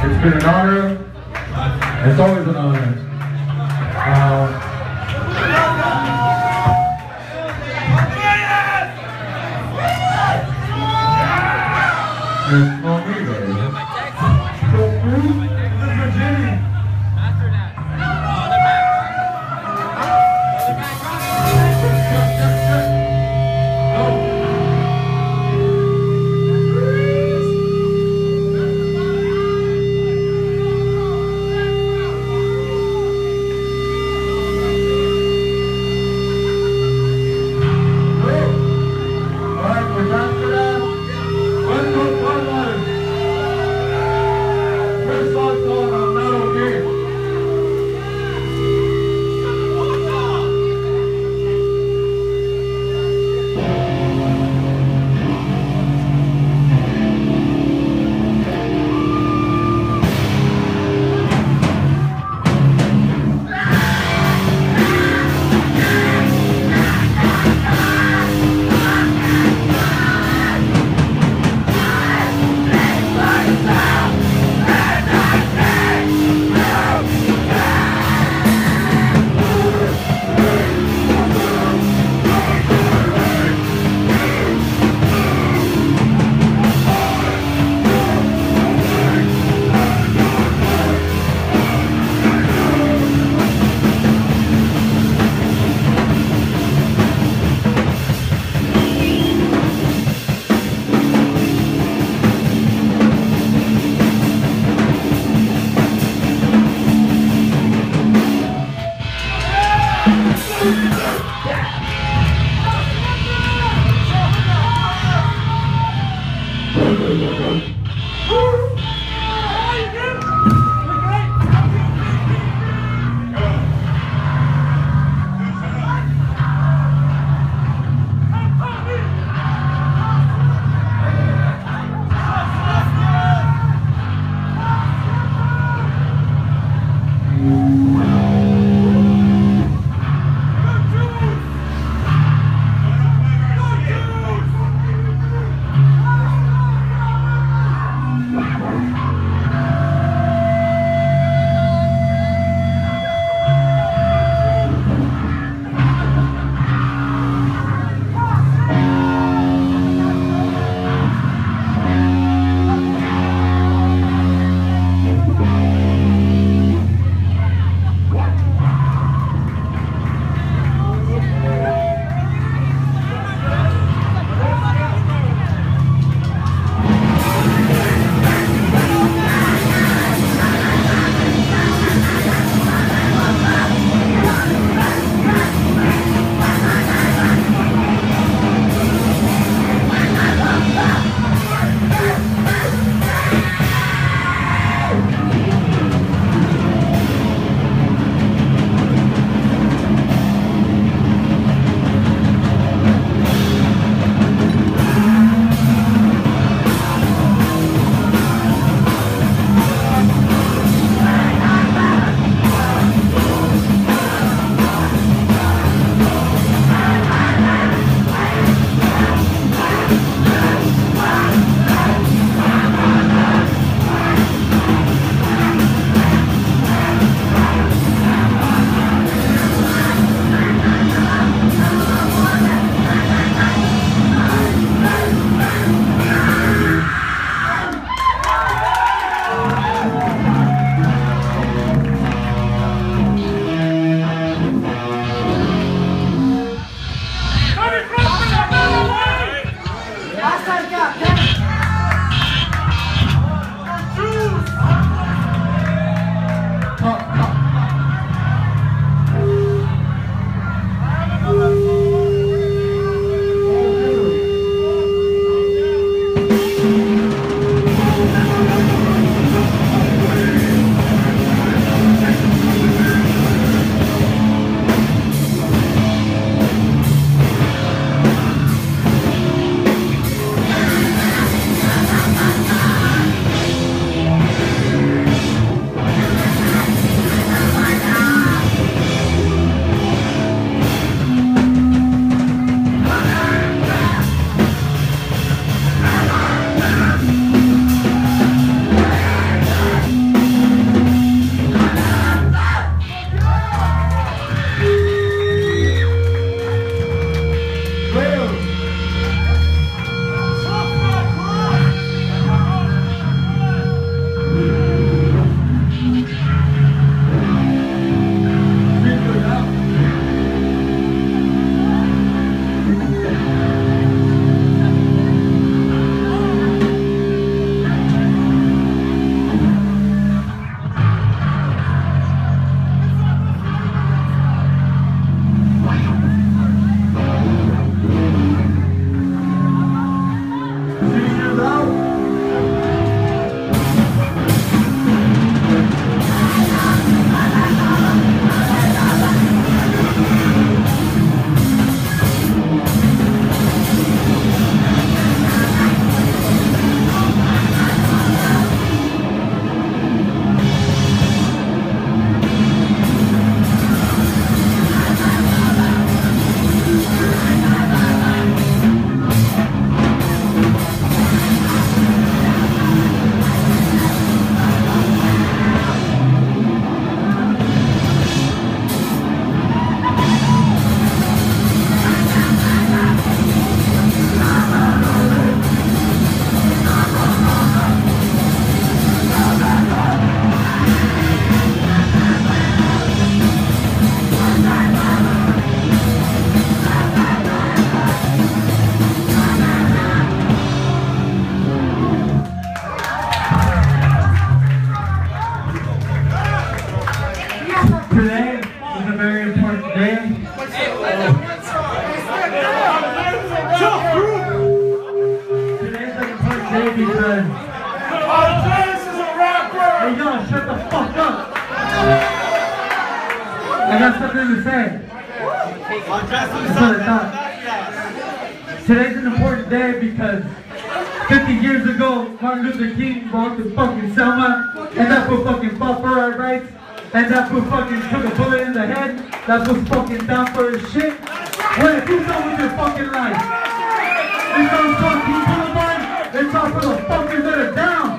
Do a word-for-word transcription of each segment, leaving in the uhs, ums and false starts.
It's been an honor. It's always an honor. Uh, There's no me there. So, Bruce, this is Jimmy. All right, we're back for that. West Coast Hardline. Hey, y'all, shut the fuck up. I got something to say. That's what I thought. Today's an important day because fifty years ago, Martin Luther King walked to fucking Selma, and that fool fucking fought for our rights, and that fool fucking took a bullet in the head, that fool's fucking down for his shit. What if you done with your fucking life? It's on fucking Boulevard, it's all for the fuckers that are down.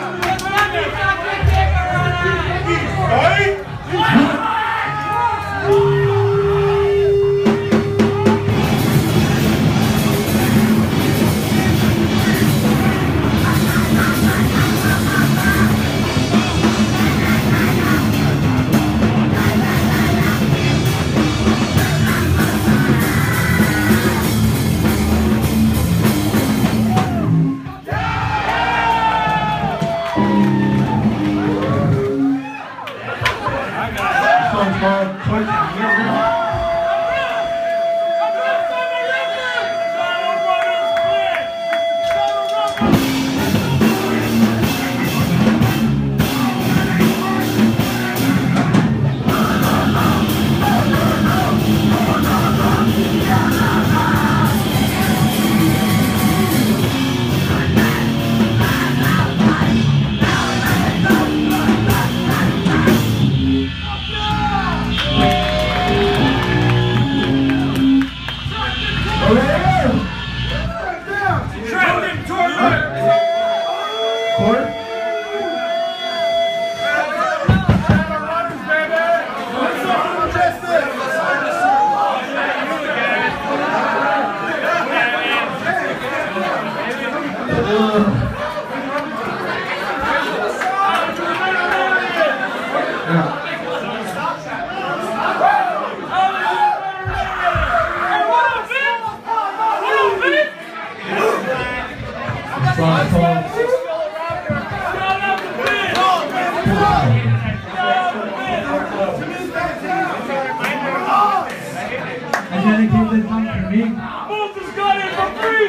I dedicate this song to me. Moses got it for free!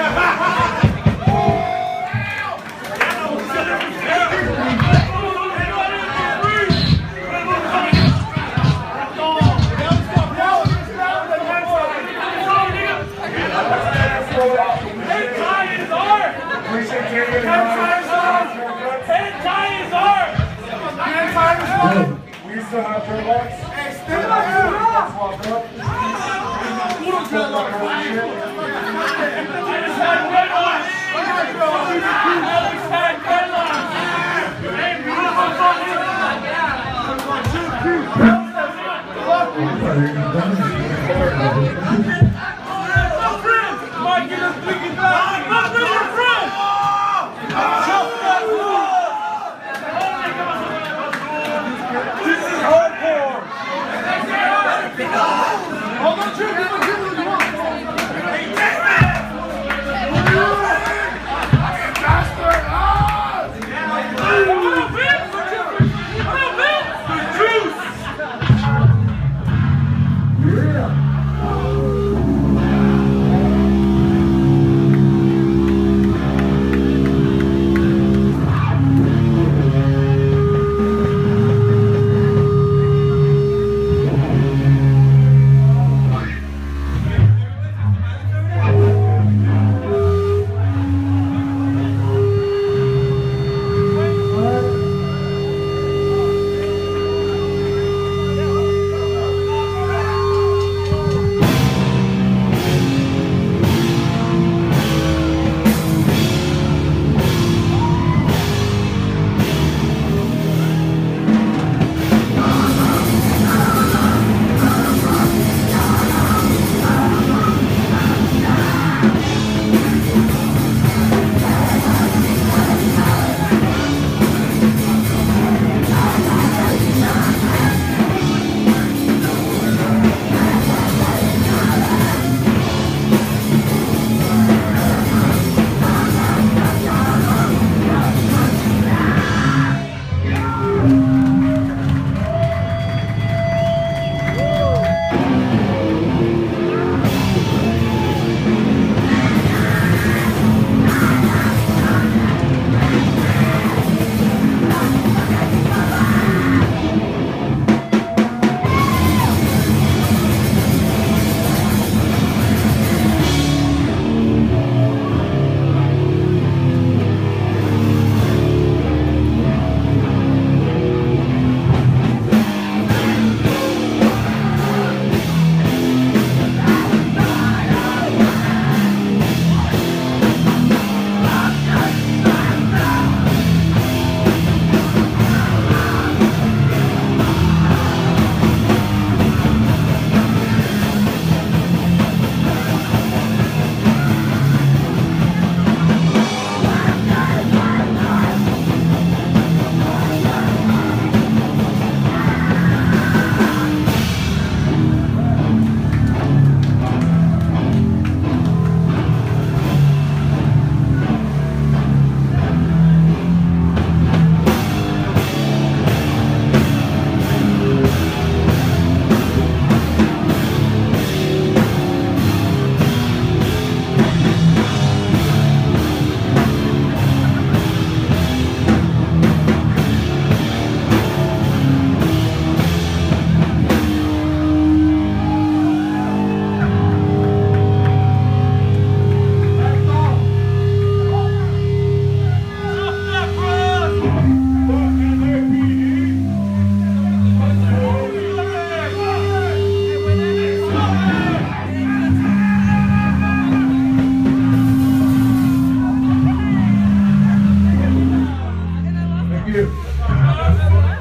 We still have dreadlocks. Hey, still have dreadlocks. Walk up. Who don't dreadlocks? I just had dreadlocks. I just had dreadlocks. Hey, my friend! Mike, get us thinking back! My friend, your friend! Jump that wall! This is hardcore! Hold on, Jim! Give him, give him, you want! Hey, damn it! Fucking bastard! Ah! A little bit! A little bit! The juice! Yeah. you.